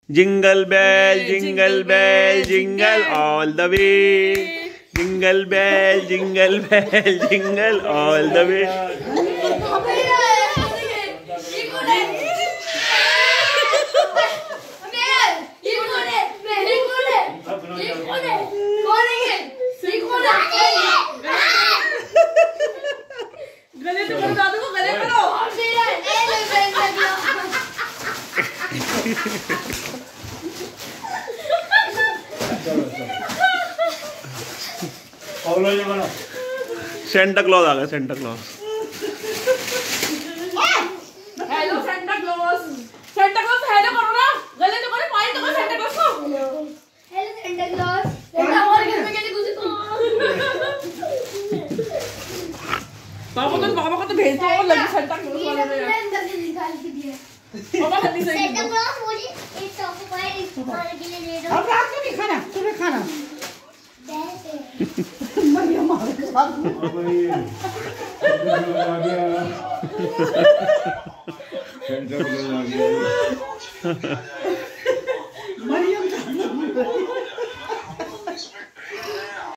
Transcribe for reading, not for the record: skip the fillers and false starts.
Jingle bell jingle all the way, jingle bell jingle all the way. Santa Claus आ गया, Santa Claus. Hello Santa Claus, Santa Claus hello करो ना, गले तो करो, पानी तो करो सेंटा क्लॉज को। हेलो सेंटा क्लॉज, सेंटा हमारे घर में कैसे घुसे तुम? पापा को तो भेज दो, लगी सेंटा क्लॉज वाले ने अंदर से निकाल के दिया। पापा हल्दी सही सेंटा क्लॉज मुझे एक चॉकलेट खाने के लिए दे दो। अब रात को नहीं खाना, सुबह खाना। मरिया मारे साथ में। सेंटर आ गया।